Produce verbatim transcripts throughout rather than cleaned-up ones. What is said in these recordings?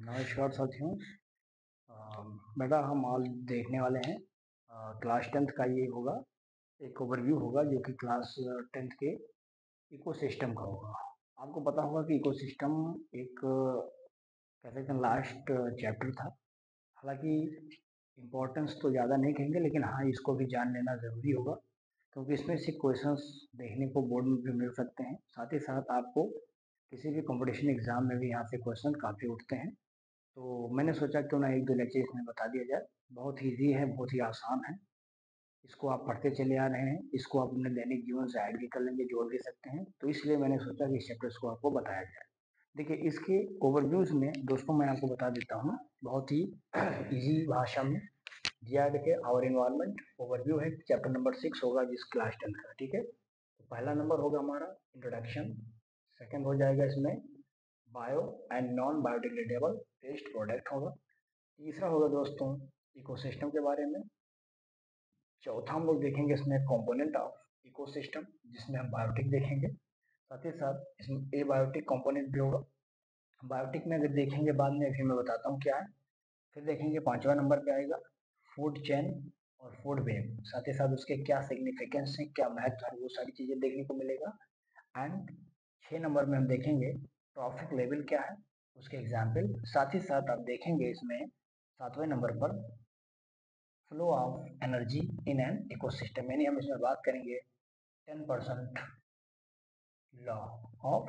नमस्कार साथियों। अ, बेटा हम आज देखने वाले हैं क्लास टेंथ का। ये होगा एक ओवरव्यू होगा जो कि क्लास टेंथ के इकोसिस्टम का होगा। आपको पता होगा कि इकोसिस्टम एक कह सकते हैं लास्ट चैप्टर था। हालांकि इम्पोर्टेंस तो ज़्यादा नहीं कहेंगे, लेकिन हाँ इसको भी जान लेना ज़रूरी होगा, क्योंकि इसमें से क्वेश्चंस देखने को बोर्ड में भी मिल सकते हैं। साथ ही साथ आपको किसी भी कंपटीशन एग्जाम में भी यहाँ से क्वेश्चन काफ़ी उठते हैं। तो मैंने सोचा क्यों ना एक दो लेक्चर इसमें बता दिया जाए। बहुत ही ईजी है, बहुत ही आसान है। इसको आप पढ़ते चले आ रहे हैं, इसको आप अपने दैनिक जीवन से ऐड भी कर लेंगे, जोड़ भी सकते हैं। तो इसलिए मैंने सोचा कि इस चैप्टर्स को आपको बताया जाए। देखिए, इसके ओवरव्यूज में दोस्तों मैं आपको बता देता हूँ, बहुत ही इजी भाषा में दिया है। देखिए, आवर इन्वायरमेंट ओवरव्यू है, चैप्टर नंबर सिक्स होगा जिस क्लास टेंथ का। ठीक है, तो पहला नंबर होगा हमारा इंट्रोडक्शन। सेकेंड हो जाएगा इसमें bio and non biodegradable waste product होगा। तीसरा होगा दोस्तों इकोसिस्टम के बारे में। चौथा हम लोग देखेंगे इसमें कंपोनेंट ऑफ इकोसिस्टम, जिसमें हम बायोटिक देखेंगे। साथ ही साथ इसमें ए बायोटिक कंपोनेंट भी होगा। बायोटिक में अगर देखेंगे बाद में, अभी मैं बताता हूँ क्या है। फिर देखेंगे पांचवा नंबर पे आएगा फूड चेन और फूड वेब। साथ ही साथ उसके क्या सिग्निफिकेंस है, क्या महत्व है, वो सारी चीजें देखने को मिलेगा। एंड छः नंबर में हम देखेंगे ट्रॉफिक लेवल क्या है, उसके एग्जाम्पल। साथ ही साथ आप देखेंगे इसमें सातवें नंबर पर flow of energy in an ecosystem, यानी हम इसमें बात करेंगे ten percent law of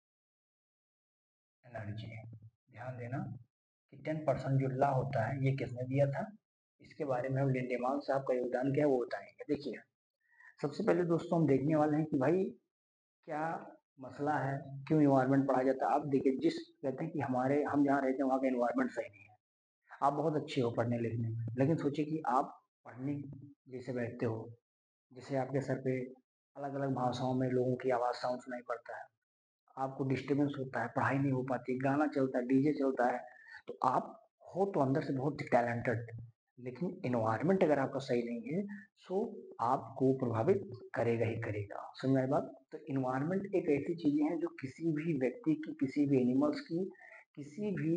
energy. ध्यान देना कि टेन परसेंट जो लॉ होता है ये किसने दिया था, इसके बारे में हम लिंडेमान साहब का योगदान क्या है वो बताएंगे। देखिए, सबसे पहले दोस्तों हम देखने वाले हैं कि भाई क्या मसला है, क्यों इन्वायरमेंट पढ़ा जाता है। आप देखिए, जिस कहते हैं कि हमारे हम जहाँ रहते हैं वहाँ का इन्वायरमेंट सही नहीं है। आप बहुत अच्छे हो पढ़ने लिखने में, लेकिन सोचिए कि आप पढ़ने जैसे बैठते हो, जैसे आपके सर पे अलग अलग भाषाओं में लोगों की आवाज़ साउंड सुनाई पड़ता है, आपको डिस्टर्बेंस होता है, पढ़ाई नहीं हो पाती, गाना चलता है, डीजे चलता है। तो आप हो तो अंदर से बहुत टैलेंटेड, लेकिन इन्वायरमेंट अगर आपका सही नहीं है सो आपको प्रभावित करेगा ही करेगा। समझ में आई बात? तो इन्वायरमेंट एक ऐसी चीज है जो किसी भी व्यक्ति की, किसी भी एनिमल्स की, किसी भी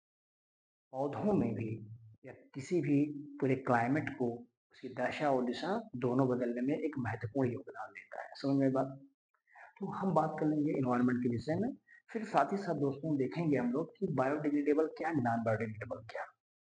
पौधों में भी, या किसी भी पूरे क्लाइमेट को, उसकी दशा और दिशा दोनों बदलने में एक महत्वपूर्ण योगदान देता है। समझ में बात? तो हम बात कर लेंगे इन्वायरमेंट के विषय में। फिर साथ ही साथ दोस्तों देखेंगे हम लोग कि बायोडिग्रेडेबल क्या, नॉन बायोडिग्रेडेबल क्या,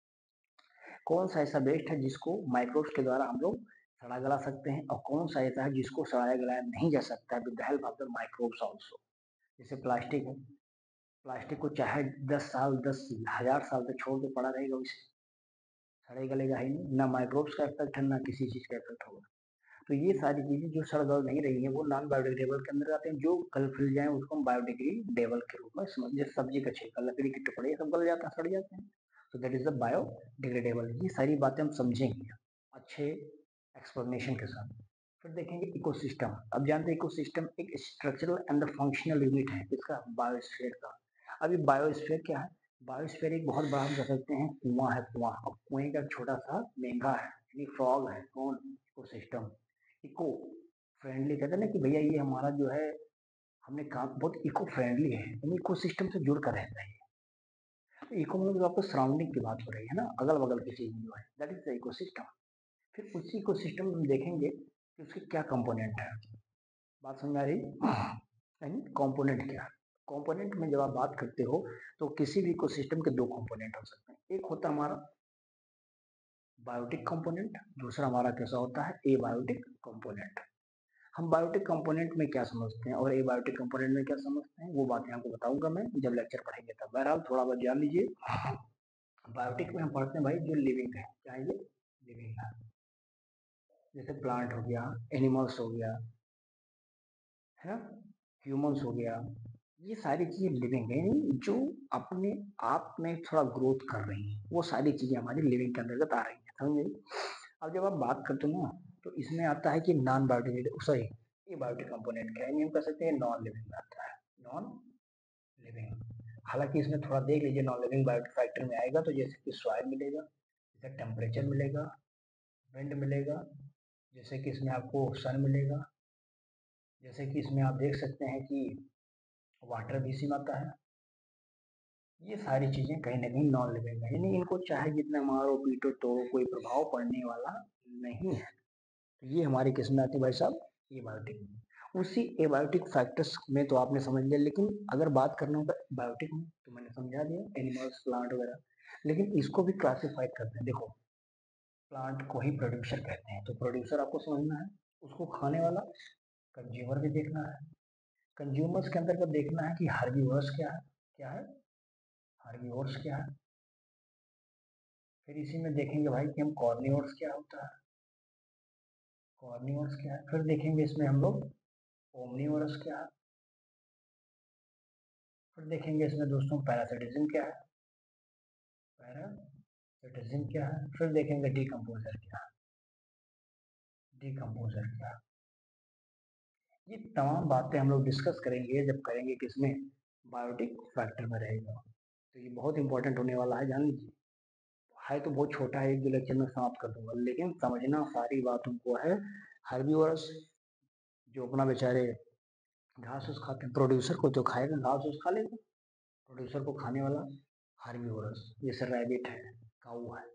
कौन सा ऐसा वेस्ट है जिसको माइक्रोब्स के द्वारा हम लोग सड़ा गला सकते हैं, और कौन सा ऐसा है जिसको सड़ाया गलाया नहीं जा सकता with the help of the microbes also. जैसे प्लास्टिक है, प्लास्टिक को चाहे दस साल दस हजार साल तक छोड़ के पड़ा रहेगा, उसे सड़े गलेगा ही नहीं। ना माइक्रोब्स का इफेक्ट है, ना किसी चीज का इफेक्ट होगा। तो ये सारी चीजें जो सड़ गल नहीं रही है वो नॉन बायोडिग्रेडेबल के अंदर आते हैं। जो गल फिल जाए उसको हम बायोडिग्रेडेबल के रूप में समझ, जैसे सब्जी का छिलका, लकड़ी के टुकड़े, ये सब गल जाते हैं, सड़ जाते हैं। तो दैट इज द बायोडिग्रेडेबल। ये सारी बातें हम समझेंगे अच्छे एक्सप्लेनेशन के साथ। फिर देखेंगे इकोसिस्टम। अब जानते हैं इकोसिस्टम एक स्ट्रक्चरल एंड फंक्शनल यूनिट है इसका, बायोस्फीयर का। अभी बायोस्फीयर क्या है? बायोस्फीयर एक बहुत बड़ा, हम कह सकते हैं कुआं है, कुआं। अब कुएं का छोटा सा मेंढा है, यानी फ्रॉग है। कौन? इकोसिस्टम। इको फ्रेंडली कहते हैं ना कि भैया ये हमारा जो है, हमने काम बहुत इको फ्रेंडली है, यानी इको सिस्टम से जुड़ कर रहता है। तो इको मतलब जो आपको सराउंडिंग की बात हो रही है ना, अगल बगल की चीज जो है, that is the ecosystem. फिर उसी इको सिस्टम में हम देखेंगे कि उसके क्या कंपोनेंट है। बात समझ आ रही? यानी कंपोनेंट क्या है। कंपोनेंट में जब आप बात करते हो तो किसी भी इको सिस्टम के दो कंपोनेंट हो सकते हैं। एक होता है हमारा बायोटिक कंपोनेंट, दूसरा हमारा कैसा होता है ए बायोटिक कंपोनेंट। हम बायोटिक कंपोनेंट में क्या समझते हैं और एबायोटिक कंपोनेंट में क्या समझते हैं वो बातें आपको बताऊंगा मैं जब लेक्चर पढ़ेंगे तब। बहरहाल थोड़ा बहुत जान लीजिए। बायोटिक में हम पढ़ते हैं भाई जो लिविंग है, क्या है ये? लिविंग है। जैसे प्लांट हो गया, एनिमल्स हो गया, है ना, ह्यूमंस हो गया, ये सारी चीजें लिविंग है, यानी जो अपने आप में थोड़ा ग्रोथ कर रही हैं, वो सारी चीजें हमारी लिविंग के अंतर्गत आ रही है। समझ गई? अब जब आप बात करते हो ना, तो इसमें आता है कि नॉन बायोटिक, सॉरी ये बायोटिक कंपोनेंट क्या है, नहीं हम कह सकते हैं नॉन लिविंग आता है, नॉन लिविंग। हालांकि इसमें थोड़ा देख लीजिए, नॉन लिविंग बायोटिक फैक्टर में आएगा तो जैसे कि सॉइल मिलेगा, जैसे टेम्परेचर मिलेगा, विंड मिलेगा, जैसे कि इसमें आपको सन मिलेगा, जैसे कि इसमें आप देख सकते हैं कि वाटर भी इसमें आता है, ये सारी चीज़ें कहीं न कहीं नॉन लिविंग है, यानी इनको चाहे जितना मारो, पीटो, तोड़ो, कोई प्रभाव पड़ने वाला नहीं है। तो ये हमारी किस में आती है भाई साहब? एबायोटिक में। उसी एबायोटिक फैक्टर्स में तो आपने समझ लिया, लेकिन अगर बात करना होगा बायोटिक में तो मैंने समझा दिया एनिमल्स, प्लांट वगैरह। लेकिन इसको भी क्लासिफाई करते हैं। देखो, प्लांट को ही प्रोड्यूसर कहते हैं, तो प्रोड्यूसर आपको समझना है, उसको खाने वाला कंज्यूमर भी देखना है। कंज्यूमर्स के अंतर्गत देखना है कि हर्बीवर्स क्या है, क्या है हर्बीवर्स क्या है। फिर इसी में देखेंगे भाई कि हम कॉर्निवर्स क्या होता है, कॉर्निवर्स क्या है। फिर देखेंगे इसमें हम लोग ओमनीवर्स क्या है। फिर देखेंगे इसमें दोस्तों पैरासिटिज्म क्या है, पैरासिटिज्म क्या है। फिर देखेंगे डीकम्पोजर क्या है, डीकम्पोजर क्या है। ये तमाम बातें हम लोग डिस्कस करेंगे जब करेंगे किसमें, बायोटिक फैक्टर में रहेगा। तो ये बहुत इंपॉर्टेंट होने वाला है, जान लीजिए। है तो बहुत छोटा है, एक दो लेक्चर में समाप्त कर दूंगा, लेकिन समझना सारी बातों को है। हर्बीवर्स जो अपना बेचारे घास फूस खाते हैं, प्रोड्यूसर को तो खाएगा, घास फूस खा लेगा। प्रोड्यूसर को खाने वाला हर्बीवोरस, जैसे रैबिट है, काऊ है।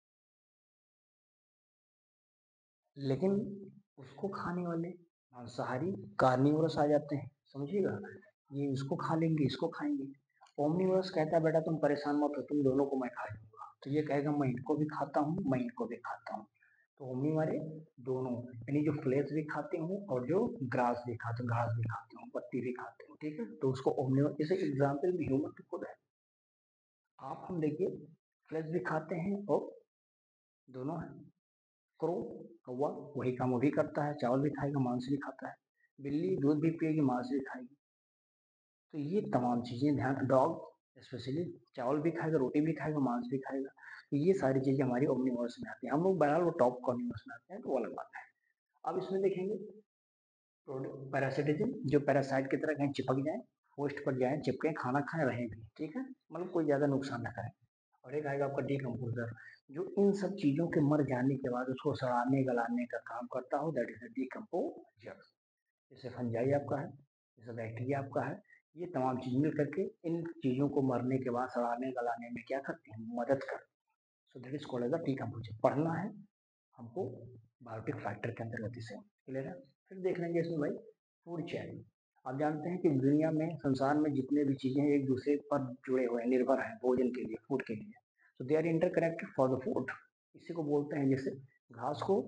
लेकिन उसको खाने वाले मांसाहारी कार्निवोरस आ जाते हैं, समझिएगा। ये इसको खा लेंगे, इसको खाएंगे। ओमनीवोरस कहता है बेटा तुम परेशान मत हो, तुम दोनों को मैं खा लूंगा। तो ये कहेगा मैं इनको भी खाता हूँ, मैं इनको भी खाता हूँ। तो ओमनी वाले दोनों, यानी जो फ्लेश भी खाते हूँ और जो ग्रास भी खाते हूँ, घास भी खाते हूँ, पत्ती भी खाते हूँ, ठीक है। तो उसको ओमनी, जैसे एग्जाम्पल भी ह्यूमन तो खुद है। आप हम देखिए, फ्लेश भी खाते हैं और दोनों है। क्रो, कौवा, वही काम वो भी करता है, चावल भी खाएगा, मांस भी खाता है। बिल्ली दूध भी पिएगी, मांस भी खाएगी। तो ये तमाम चीजें ध्यान, डॉग स्पेशली चावल भी खाएगा, रोटी भी खाएगा, मांस भी खाएगा। तो ये सारी चीजें हमारी ओमनिवर्स में आती हैं। हम लोग बहरहाल वो टॉप कॉर्निवर्स में आते हैं, तो वो अलग बात है। अब इसमें देखेंगे पैरासिटिज्म, जो पैरासाइट की तरह कहीं चिपक जाए, पोस्ट पर जाए, चिपके, खाना खाए, रहे भी, ठीक है, मतलब कोई ज्यादा नुकसान न करें। और एक आएगा आपका डीकम्पोजर, जो इन सब चीजों के मर जाने के बाद उसको सड़ाने गलाने का काम करता हो, दैट इज डीकम्पोजर। जैसे फंजाई आपका है, जैसे बैक्टीरिया आपका है। ये तमाम चीज मिल करके इन चीजों को मरने के बाद सड़ाने गलाने में क्या करती हैं, मदद करती हैं। So that is called as the decomposer. पढ़ना है हमको बायोटिक फैक्टर के अंतर्गत इसे, क्लियर है। फिर देख लेंगे इसमें भाई फूड चैन। आप जानते हैं कि दुनिया में, संसार में जितने भी चीजें एक दूसरे पर जुड़े हुए हैं, निर्भर हैं भोजन के लिए, फूड के लिए। तो they are interconnected for the food. इसी को बोलते हैं, जैसे घास को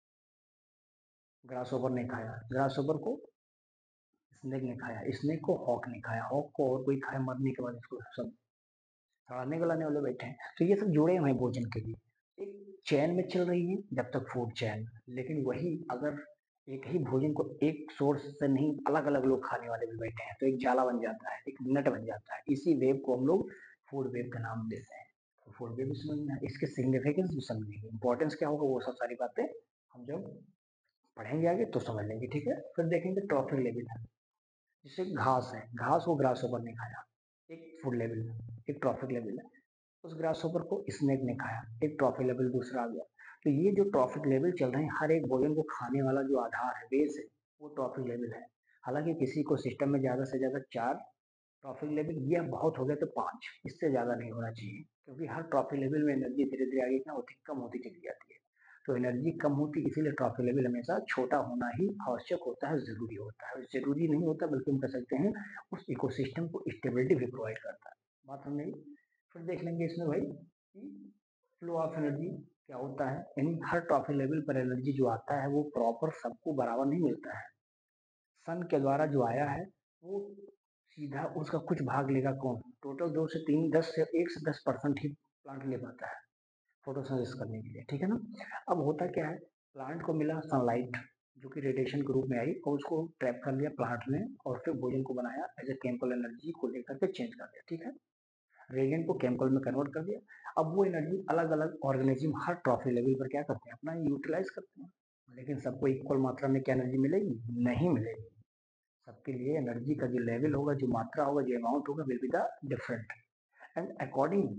ग्रास ओवर ने खाया, ग्रास ओवर को स्नेक ने खाया, स्नेक को हॉक ने खाया, हॉक को और कोई खाया, मरने के बाद इसको सब सड़ाने गलाने वाले बैठे हैं। तो ये सब जुड़े हुए हैं भोजन के लिए, एक चैन में चल रही है जब तक फूड चैन। लेकिन वही अगर एक ही भोजन को एक सोर्स से नहीं, अलग अलग लोग खाने वाले भी बैठे हैं, तो एक जाला बन जाता है, एक नट बन जाता है। इसी वेब को हम लोग फूड वेब का नाम देते हैं। तो फूड वेब भी समझना है, इसके सिग्निफिकेंस भी समझेंगे, इंपॉर्टेंस क्या होगा, वो सब सारी बातें हम जब पढ़ेंगे आगे तो समझ लेंगे, ठीक है। फिर देखेंगे ट्रॉफिक लेवल है, जैसे घास है, घास को ग्रास ओवर ने खाया, एक फूड लेवल, एक ट्रॉफिक लेवल है। उस ग्रास ओवर को स्नेक ने खाया, एक ट्रॉफिक लेवल दूसरा आ गया। तो ये जो ट्रॉफिक लेवल चल रहे हैं, हर एक भोजन को खाने वाला जो आधार है, बेस है, वो ट्रॉफिक लेवल है। हालांकि किसी को सिस्टम में ज्यादा से ज्यादा चार ट्रॉफिक लेवल, ये बहुत हो गया तो पांच, इससे ज्यादा नहीं होना चाहिए, क्योंकि हर ट्रॉफिक लेवल में एनर्जी धीरे धीरे आगे क्या होती, कम होती चली जाती है। तो एनर्जी कम होती, इसीलिए ट्रॉफिक लेवल हमेशा छोटा होना ही आवश्यक होता है, जरूरी होता है। जरूरी नहीं होता, बल्कि हम कह सकते हैं उस इकोसिस्टम को स्टेबिलिटी भी प्रोवाइड करता है। बात हमने, फिर देख लेंगे इसमें भाई कि फ्लो ऑफ एनर्जी क्या होता है, यानी हर ट्रॉफिक लेवल पर एनर्जी जो आता है वो प्रॉपर सबको बराबर नहीं मिलता है। सन के द्वारा जो आया है वो सीधा उसका कुछ भाग लेगा कौन, टोटल दो से तीन, दस से एक से दस परसेंट ही प्लांट ले पाता है फोटोसिंथेसिस करने के लिए, ठीक है ना। अब होता क्या है, प्लांट को मिला सनलाइट, जो कि रेडिएशन के रूप में आई, और उसको ट्रैप कर लिया प्लांट ने, और फिर भोजन को बनाया एज ए केमिकल एनर्जी को लेकर के चेंज कर दिया, ठीक है। रेडिएंट को केमिकल में कन्वर्ट कर दिया। अब वो एनर्जी अलग अलग ऑर्गेनिज्म हर ट्रॉफी लेवल पर क्या करते हैं, अपना यूटिलाइज करते हैं। लेकिन सबको इक्वल मात्रा में क्या एनर्जी मिलेगी, नहीं मिलेगी। सबके लिए एनर्जी का जो लेवल होगा, जो मात्रा होगा, जो अमाउंट होगा, will be the different. And according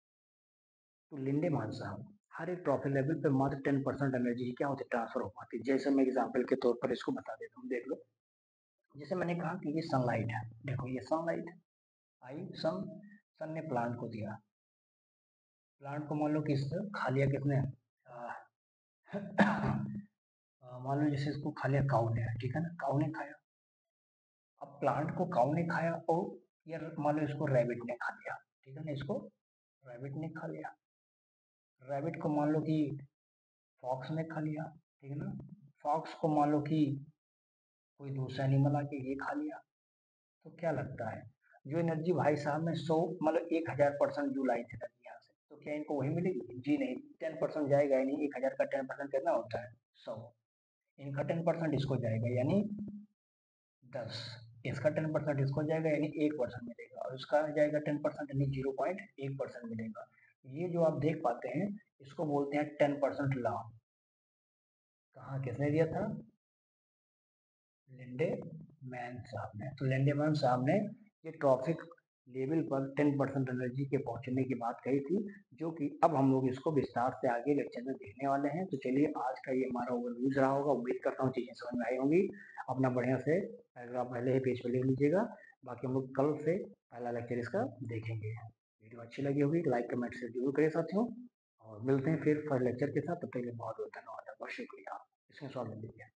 to Lindeman साहब, हर एक ट्रॉफी लेवल पे मात्र टेन परसेंट एनर्जी क्या होती है, ट्रांसफर हो पाती है। जैसे मैं एग्जाम्पल के तौर पर इसको बता देता हूँ, देख लो। जैसे मैंने कहा कि ये सनलाइट है, देखो ये सनलाइट आई, सन सन ने प्लांट को दिया, प्लांट को मान लो किस खा लिया किसने, मान लो जैसे इसको खा लिया काऊ ने, ठीक है ना, काऊ ने खाया। अब प्लांट को काऊ ने खाया और यार मान लो इसको रैबिट ने खा लिया, ठीक है ना, इसको रैबिट ने खा लिया। रैबिट को मान लो कि फॉक्स ने खा लिया, ठीक है ना, फॉक्स को मान लो कि कोई दूसरा एनिमल आके ये खा लिया। तो क्या लगता है जो एनर्जी भाई साहब में सौ मतलब एक हजार परसेंट जो लाई थी यहाँ से, तो क्या इनको वही मिलेगी? जी नहीं, टेन परसेंट जाएगा, यानी एक हजार का टेन परसेंट कितना होता है? सौ। इनका टेन परसेंट इसको जाएगा यानी दस, इसका टेन परसेंट इसको जाएगा यानी एक परसेंट मिलेगा, और इसका जाएगा टेन परसेंट यानी जीरो पॉइंट एक परसेंट मिलेगा। ये जो आप देख पाते हैं इसको बोलते हैं टेन परसेंट लॉ। कहाँ किसने दिया था? लिंडेमैन साहब ने। तो लिंडेमैन साहब ने ये ट्रॉपिक लेवल पर टेन परसेंट एनर्जी के पहुंचने की बात कही थी, जो कि अब हम लोग इसको विस्तार से आगे लेक्चर में देखने वाले हैं। तो चलिए आज का ये हमारा ओवरव्यू रहा होगा, उम्मीद करता हूँ चीजें समझ में आई होंगी। अपना बढ़िया से पैराग्राफ पहले ही पेज पे लिख लीजिएगा, बाकी हम लोग कल से पहला लेक्चर इसका देखेंगे। वीडियो अच्छी लगी होगी लाइक कमेंट से जरूर करें साथियों, और मिलते हैं फिर फर्स्ट लेक्चर के साथ। तब तक के लिए बहुत बहुत धन्यवाद, बहुत शुक्रिया। इसमें सॉल्व लीजिए।